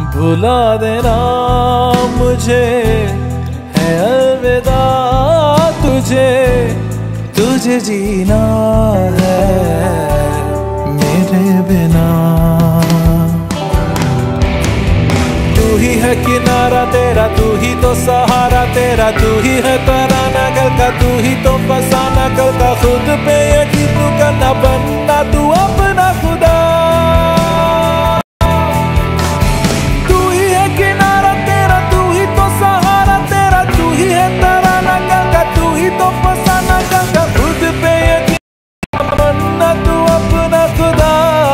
भुला देना मुझे है अलविदा, तुझे जीना है मेरे बिना। तू ही है किनारा तेरा, तू ही तो सहारा तेरा, तू ही है तराना कल का, तू ही तो फसाना कल का। खुद पे यकीन तू करना, बनना तू अपना खुदा। तू ही है किनारा तेरा, तू ही तो सहारा तेरा, तू ही है तराना कल का, तू ही तो फसाना कल का। खुद पे यकीन बनना तू अपना खुदा।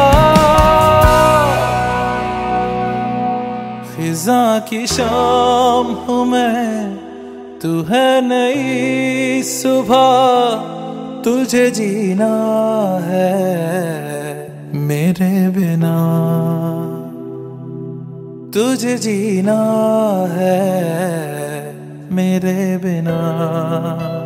फिजा की शाम हूँ मैं, तू है नई सुबह, तुझे जीना है मेरे बिना, तुझे जीना है मेरे बिना।